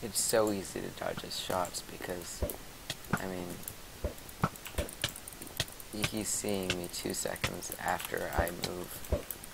It's so easy to dodge his shots because, I mean, he's seeing me 2 seconds after I move.